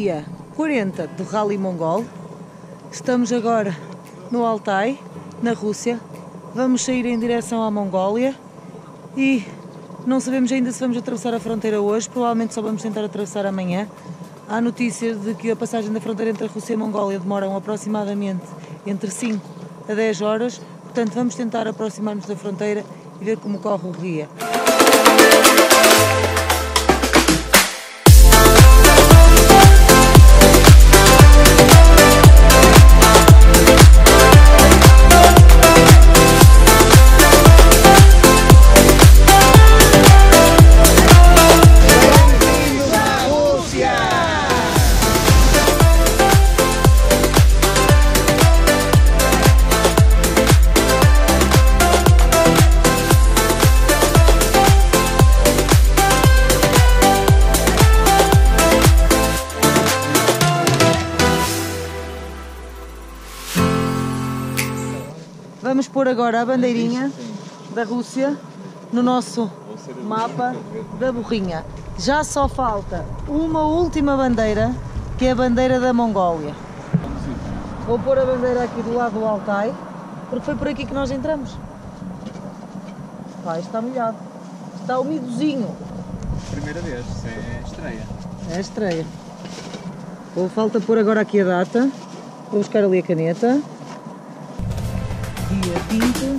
dia 40 do Rally Mongol. Estamos agora no Altai, na Rússia. Vamos sair em direção à Mongólia e não sabemos ainda se vamos atravessar a fronteira hoje, provavelmente só vamos tentar atravessar amanhã. Há notícias de que a passagem da fronteira entre a Rússia e a Mongólia demoram aproximadamente entre 5 a 10 horas, portanto vamos tentar aproximar-nos da fronteira e ver como corre o dia. Vamos pôr agora a bandeirinha da Rússia no nosso mapa da borrinha. Já só falta uma última bandeira, que é a bandeira da Mongólia. Vou pôr a bandeira aqui do lado do Altai, porque foi por aqui que nós entramos. Isto está molhado. Está umidozinho. Primeira vez, isso é estreia. É a estreia. Falta pôr agora aqui a data. Vou buscar ali a caneta. Dia 20.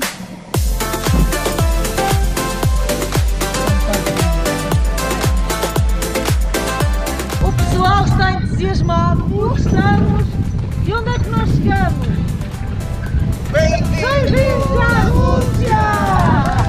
O pessoal está entusiasmado. Estamos. E onde é que nós chegamos? Bem-vindos à Rússia!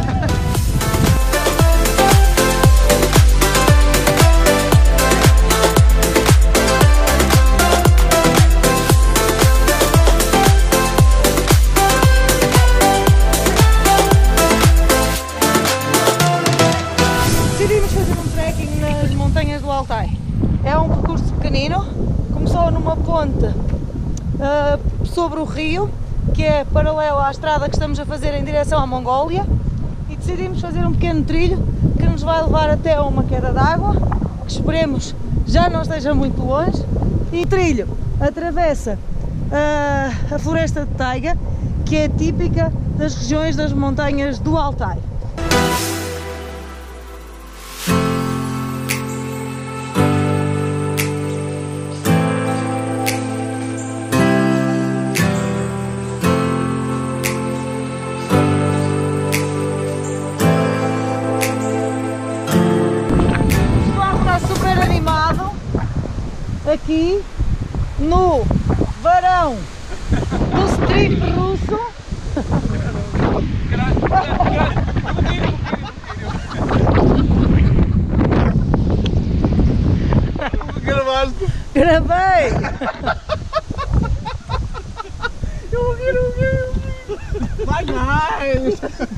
É um percurso pequenino, começou numa ponte sobre o rio, que é paralelo à estrada que estamos a fazer em direção à Mongólia, e decidimos fazer um pequeno trilho que nos vai levar até uma queda d'água, que esperemos já não esteja muito longe, e o trilho atravessa a floresta de taiga, que é típica das regiões das montanhas do Altai. Aqui no varão do strip russo. Gravaste? Gravei! Eu vi. Vai mais!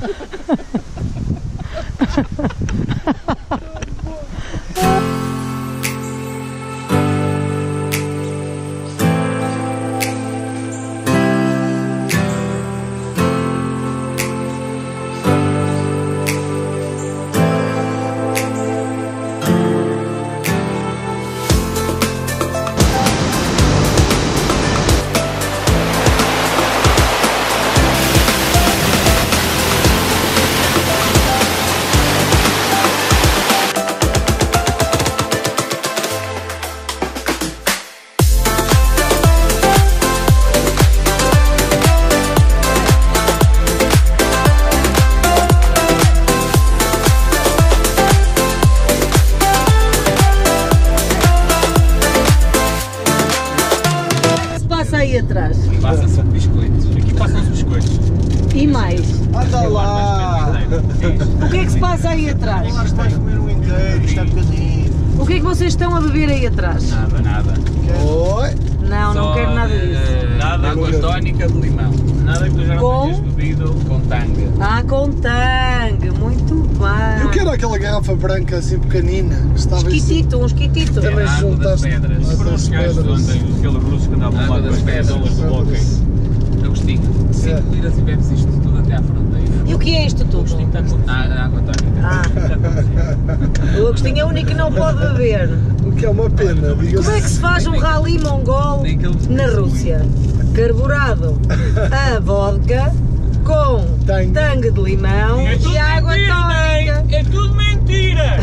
Aí atrás. Passa-se biscoitos. Aqui passam-se biscoitos. E mais? Anda lá! O que é que se passa aí atrás? Nós vais comer um inteiro, isto é bocadinho. O que é que vocês estão a beber aí atrás? Nada. Oi! Não quero nada disso. Nada água tónica de limão. Nada que tu já não tenhas bebido com tangue. Com tangue, muito bem. Eu quero aquela garrafa branca assim pequenina. Um esquitito. Também Água das juntaste pedras. as Foram os gajos de ontem, aqueles russos que andavam lá com as pedras do hóquei. Agostinho, 5 liras e bebes isto tudo até à fronteira. E o que é isto tudo? Agostinho está com água tónica. O Agostinho é o único que não pode beber. Que é uma pena, diga-se. Como é que se faz um rally mongol na Rússia? Carburado a vodka com tangue de limão e água tónica. É tudo mentira!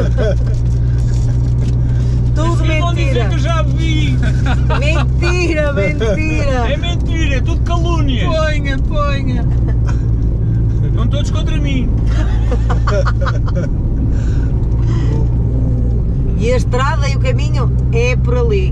Tudo Vão dizer mentira. que eu já vi! Mentira, mentira. É mentira, é tudo calúnias! Ponha. Estão todos contra mim! E a estrada e o caminho é por ali.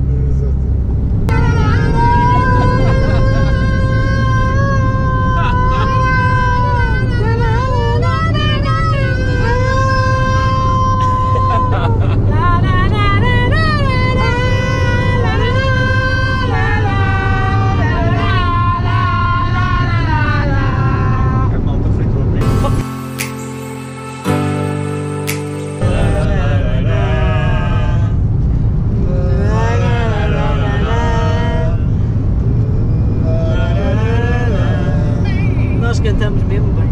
Nós cantamos mesmo bem.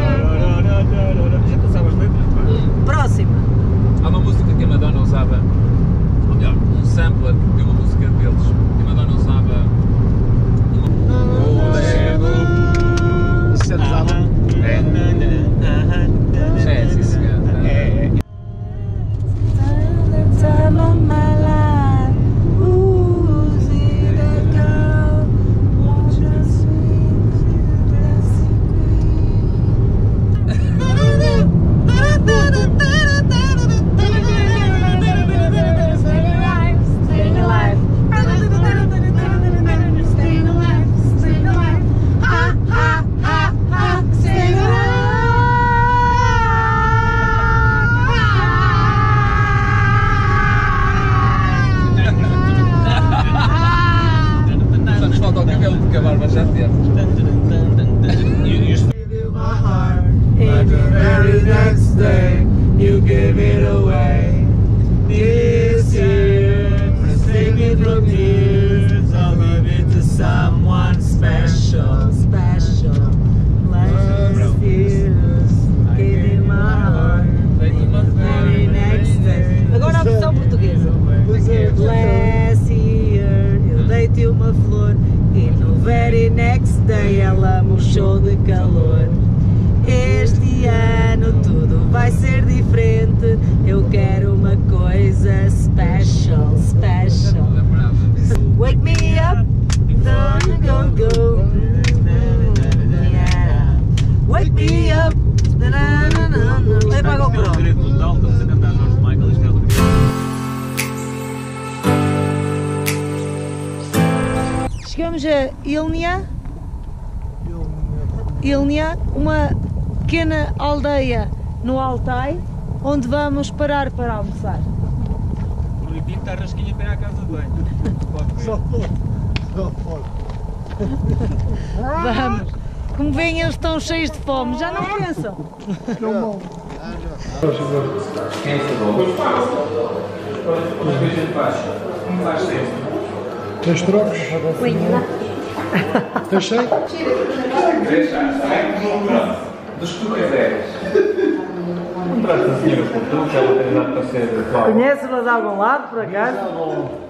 Já passava as letras? Próxima. Há uma música que a Madonna usava, ou melhor, um sampler de uma música deles, que a Madonna usava. Isso é usado. É, sim senhor. É. Só nos falta o cabelo porque a barba já teve. But the very next day, you give it away. This year, save it from years. I'll give it to someone special. Special. Last year's gave in my heart. Very next day. Agora a versão portuguesa. Last year eu dei-te uma flor e no very next day ela murchou de calor. Este ano tudo vai ser diferente. Eu quero uma coisa special, special. Wake me up, don't go. Yeah. Wake me up. Leva para a GoPro. Chegamos a Ilnia, uma pequena aldeia no Altai, onde vamos parar para almoçar. O Lipinho está rasquinha para ir à casa de banho. Só pode. Vamos. Como veem, eles estão cheios de fome. Já não pensam? Tens trocos? Tens 100? Dos que tu quiseres. Não traz a senhora por tu, que ela tem dado para ser atual. Conhece-la de algum lado, por acaso?